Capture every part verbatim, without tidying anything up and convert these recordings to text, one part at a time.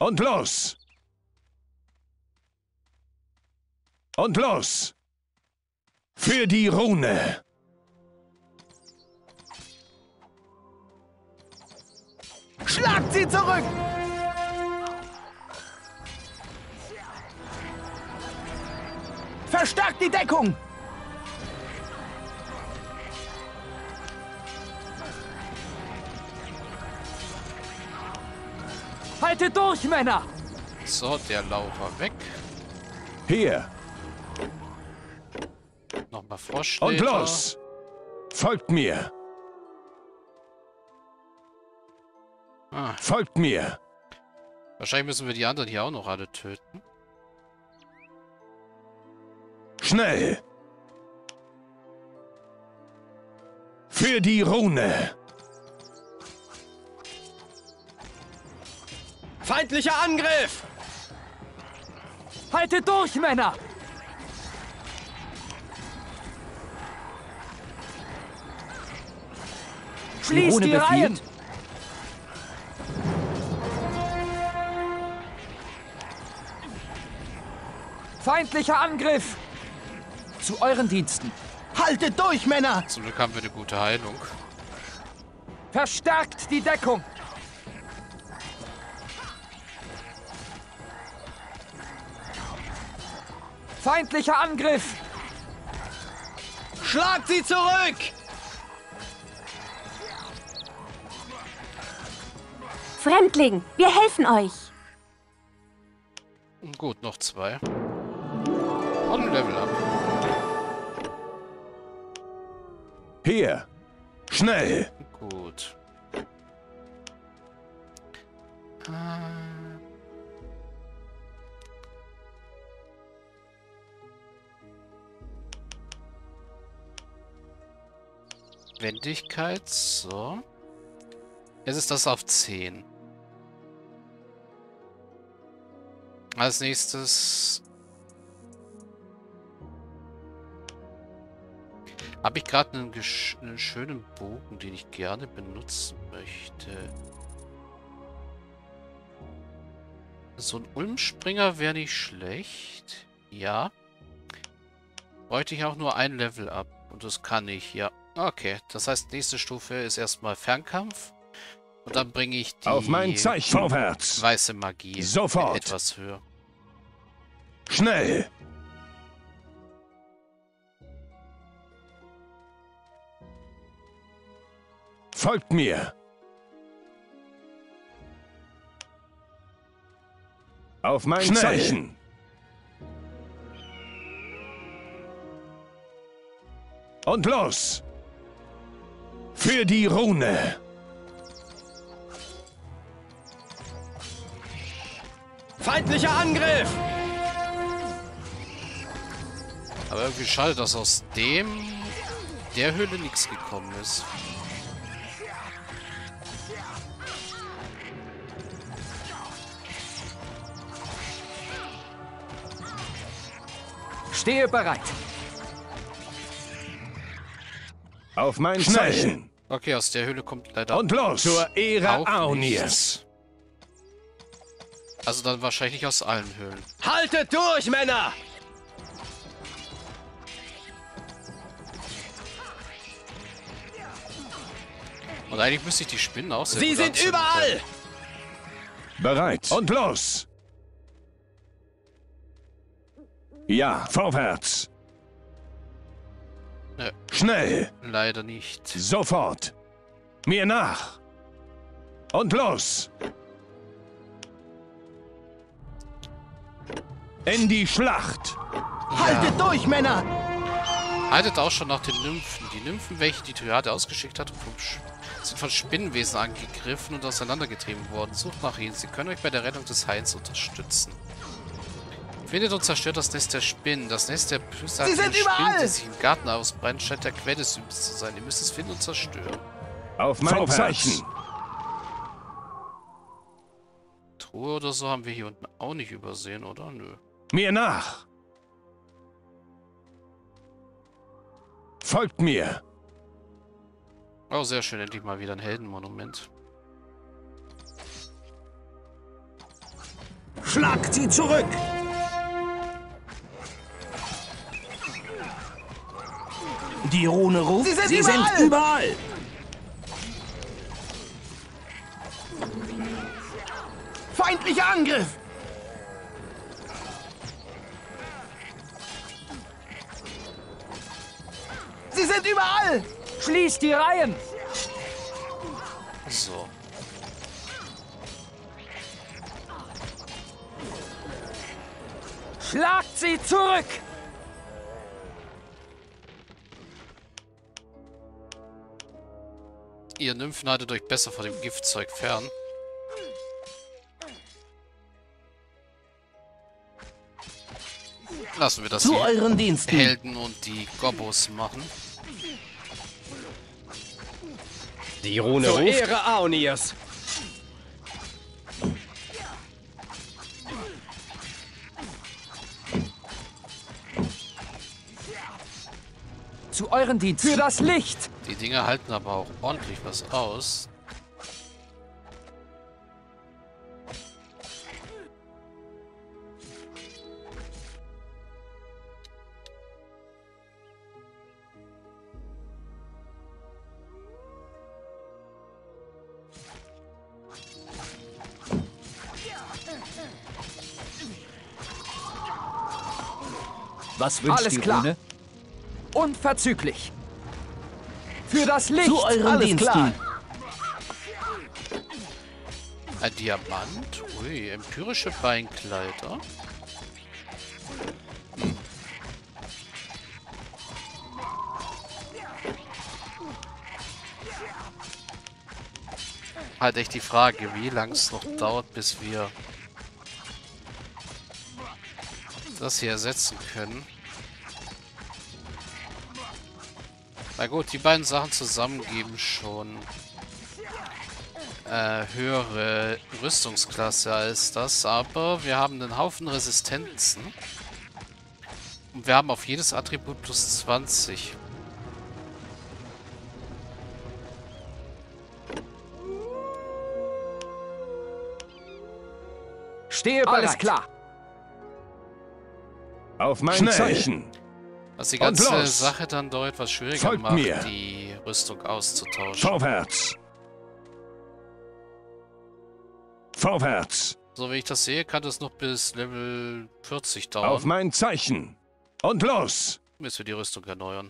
Und los! Und los! Für die Rune! Schlagt sie zurück! Verstärkt die Deckung! Haltet durch, Männer! So, der Lauf war weg. Hier! Nochmal Frosch. Und los! Folgt mir! Ah, Folgt mir! wahrscheinlich müssen wir die anderen hier auch noch alle töten. Schnell! Für die Rune! Feindlicher Angriff! Haltet durch, Männer! Schließt die Reihen! Feindlicher Angriff! Zu euren Diensten! Haltet durch, Männer! Zum Glück haben wir eine gute Heilung. Verstärkt die Deckung! Feindlicher Angriff! Schlagt sie zurück! Fremdling, wir helfen euch. Gut, noch zwei. Und ein Level up. Hier! Schnell! Gut. Ah. Wendigkeit, so. Jetzt ist das auf zehn. Als nächstes habe ich gerade einen, einen schönen Bogen, den ich gerne benutzen möchte. So ein Ulmspringer wäre nicht schlecht. Ja. Bräuchte ich auch nur ein Level ab. Und das kann ich, ja. Okay, das heißt, nächste Stufe ist erstmal Fernkampf. Und dann bringe ich die Auf mein Zeichen! Vorwärts! weiße Magie Sofort! etwas höher. Schnell! Folgt mir! Auf mein Schnell. Zeichen! Und los! Für die Rune! Feindlicher Angriff! Aber irgendwie schade, dass aus dem der Höhle nichts gekommen ist. Stehe bereit. Auf mein Schnell. Zeichen! Okay, aus der Höhle kommt leider und los! Zur Ehre auch Aunirs! nichts. Also dann wahrscheinlich aus allen Höhlen. Haltet durch, Männer! Und eigentlich müsste ich die Spinnen auch sehr Sie gut sind anzünden überall! können. Bereit. Und los! Ja, vorwärts! Nö, Schnell! leider nicht. Sofort! Mir nach! Und los! In die Schlacht! Haltet durch, Männer! Haltet auch schon nach den Nymphen. Die Nymphen, welche die Triade ausgeschickt hat, vom Sch sind von Spinnenwesen angegriffen und auseinandergetrieben worden. Sucht nach ihnen. Sie können euch bei der Rettung des Hains unterstützen. Findet und zerstört das Nest der Spinnen. Das Nest der bösartigen Spinnen, die sich im Garten ausbreiten, scheint der Quell des Übels zu sein. Ihr müsst es finden und zerstören. Auf mein Zeichen! Truhe oder so haben wir hier unten auch nicht übersehen, oder? Nö. Mir nach! Folgt mir! Oh, sehr schön. Endlich mal wieder ein Heldenmonument. Schlagt sie zurück! Die Rune ruft, Sie sind sie überall! sind überall! Feindlicher Angriff! Sie sind überall! Schließt die Reihen! So. Schlagt sie zurück! Ihr Nymphen haltet euch besser vor dem Giftzeug fern. Lassen wir das Zu die euren Diensten! Helden und die Gobbos machen. Die Rune Zur ruft. Ehre Aonirs! Zu euren Diensten! Für das Licht! Die Dinger halten aber auch ordentlich was aus. Was wünscht Alles die klar. Rune? Unverzüglich! Für das Licht! Zu euren Alles Diensten! klar! Ein Diamant? Ui, empirische Beinkleider. Hm. Halt echt die Frage, wie lang es noch dauert, bis wir das hier ersetzen können. Na gut, die beiden Sachen zusammen geben schon äh, höhere Rüstungsklasse als das, aber wir haben einen Haufen Resistenzen. Und wir haben auf jedes Attribut plus zwanzig. Stehe bereit! Alles klar! Auf mein Schnell. Zeichen. Was die Und ganze los. Sache dann doch etwas schwieriger Folgt macht, mir. die Rüstung auszutauschen. Vorwärts. Vorwärts. So wie ich das sehe, kann das noch bis Level vierzig dauern, Auf mein Zeichen. Und los. bis wir die Rüstung erneuern.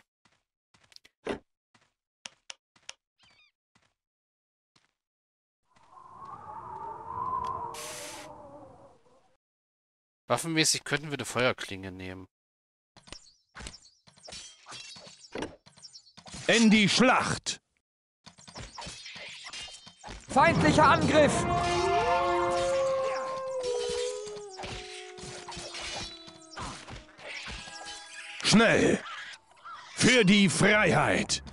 Waffenmäßig könnten wir eine Feuerklinge nehmen. In die Schlacht. Feindlicher Angriff! Schnell. Für die Freiheit.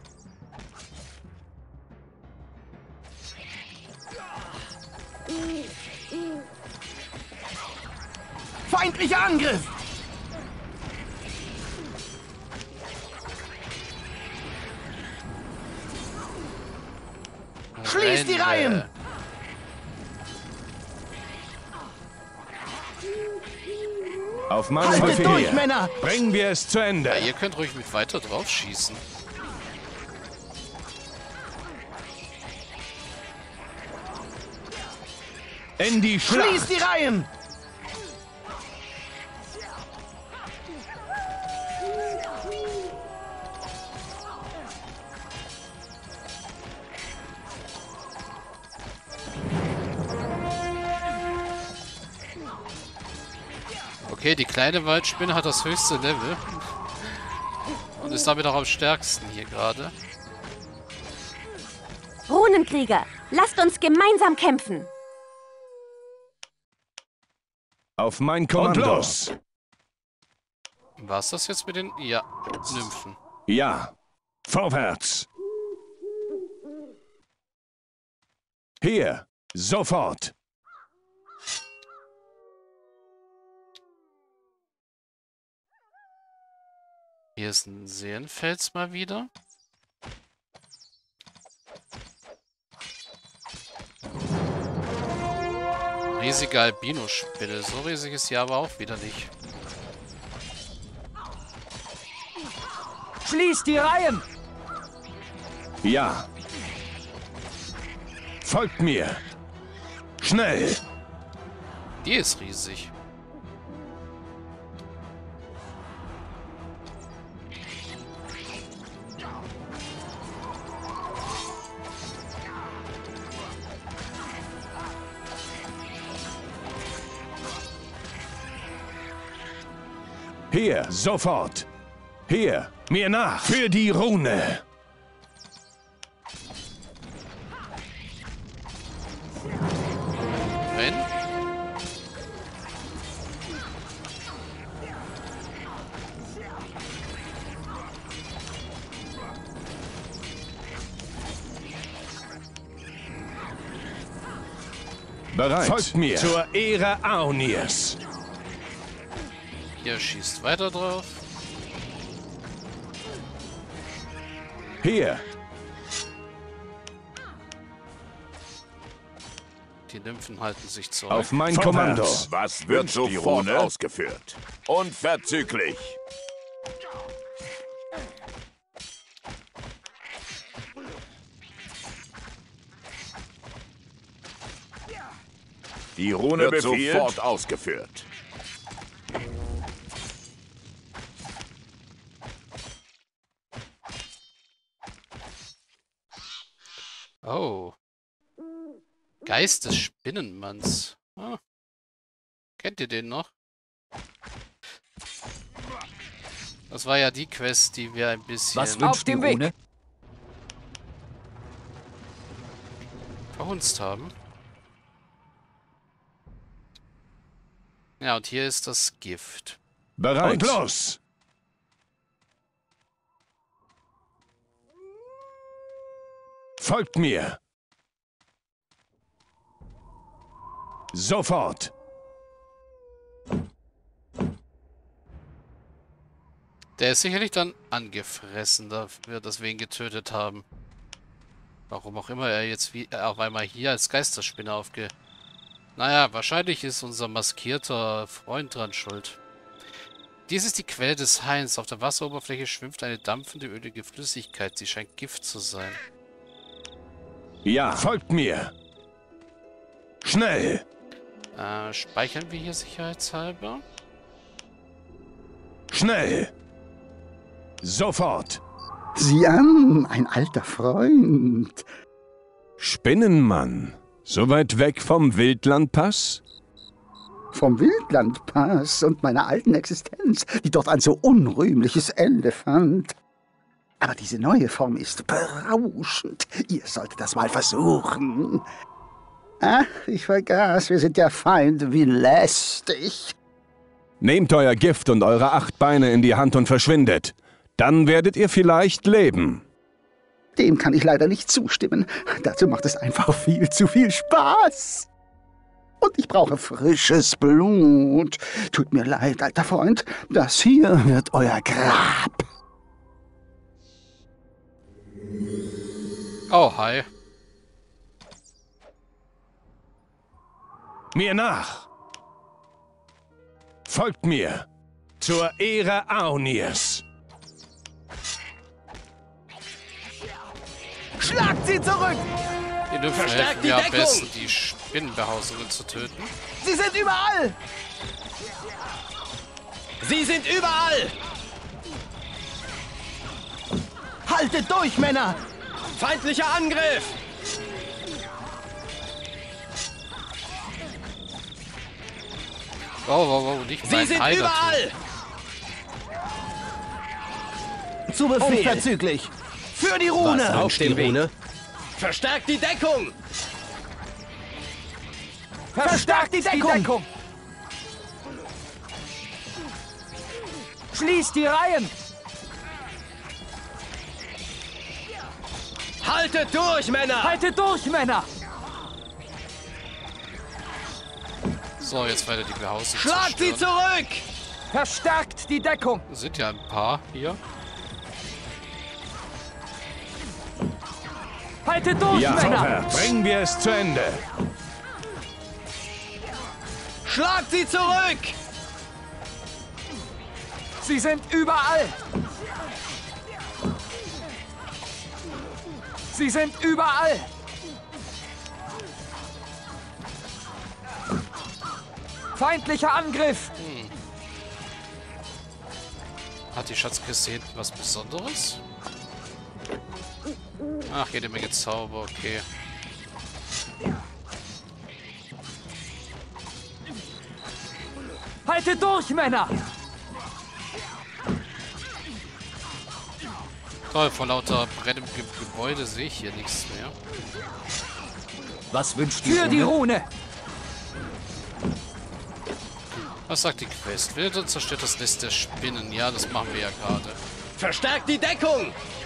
Feindlicher Angriff! Schließt die Renne. Reihen! Auf meinen Haltet Befehl. durch, Männer! Bringen wir es zu Ende. Ja, ihr könnt ruhig mit weiter drauf schießen. In die Schlacht. Schließt die Reihen! Okay, die kleine Waldspinne hat das höchste Level. Und ist damit auch am stärksten hier gerade. Runenkrieger, lasst uns gemeinsam kämpfen. Auf mein Kommando. Und los. War's das jetzt mit den... Ja, Nymphen. Ja. Vorwärts. Hier. Sofort. Hier ist ein Seelenfels mal wieder. riesige Albino-Spinne. So riesig ist sie aber auch wieder nicht. Schließt die Reihen! Ja. Folgt mir. Schnell. Die ist riesig. Hier, sofort. Hier, mir nach. Für die Rune. Wenn? Bereit. Folgt mir. Zur Ehre Aonirs. Ihr schießt weiter drauf. Hier. Die Nymphen halten sich zurück. Auf mein Kommando. Was wird sofort ausgeführt? Unverzüglich. Die Rune wird sofort ausgeführt. Oh. Geist des Spinnenmanns. Ah. Kennt ihr den noch? Das war ja die Quest, die wir ein bisschen Was auf dem Weg verhunzt haben. Ja, und hier ist das Gift. Bereit. Und los. Folgt mir. Sofort. Der ist sicherlich dann angefressen dafür, dass wir ihn getötet haben. Warum auch immer er jetzt wie er auf einmal hier als Geisterspinne aufge... Naja, wahrscheinlich ist unser maskierter Freund dran schuld. Dies ist die Quelle des Hains. Auf der Wasseroberfläche schwimmt eine dampfende, ölige Flüssigkeit. Sie scheint Gift zu sein. Ja, folgt mir. Schnell. Äh, speichern wir hier sicherheitshalber? Schnell. Sofort. Sieh an, ein alter Freund. Spinnenmann. So weit weg vom Wildlandpass? Vom Wildlandpass und meiner alten Existenz, die dort ein so unrühmliches Ende fand. Aber diese neue Form ist berauschend. Ihr solltet das mal versuchen. Ach, ich vergaß, wir sind ja Feinde, wie lästig. Nehmt euer Gift und eure acht Beine in die Hand und verschwindet. Dann werdet ihr vielleicht leben. Dem kann ich leider nicht zustimmen. Dazu macht es einfach viel zu viel Spaß. Und ich brauche frisches Blut. Tut mir leid, alter Freund. Das hier wird euer Grab. Oh, hi. Mir nach. Folgt mir. Zur Ehre Aonirs. Schlagt sie zurück! Die Nymphen helfen mir am besten, die Spinnenbehausungen zu töten. Sie sind überall! Sie sind überall! Haltet durch, Männer! Feindlicher Angriff! Oh, oh, oh, nicht Sie mein sind Heiler überall! töten. Zu Befehl! Unverzüglich! Für die Rune! Was auf die Rune? Verstärkt die Deckung! Verstärkt die Deckung! Die Deckung. Schließt die Reihen! Haltet durch, Männer! Haltet durch, Männer! So, jetzt weiter die Behausung. Schlagt sie zurück! Verstärkt die Deckung! Sind ja ein paar hier. Haltet durch, Ja, Männer! vorwärts. Bringen wir es zu Ende. Schlagt sie zurück! Sie sind überall! Sie sind überall! Feindlicher Angriff! Hm. Hat die Schatzkiste hinten was Besonderes? Ach, jede Menge Zauber, okay. Haltet durch, Männer! Toll, vor lauter brennendem Ge Gebäude sehe ich hier nichts mehr. Was wünscht die Für Rune? die Rune! Was sagt die Quest? Findet und zerstört das Nest der Spinnen. Ja, das machen wir ja gerade. Verstärkt die Deckung!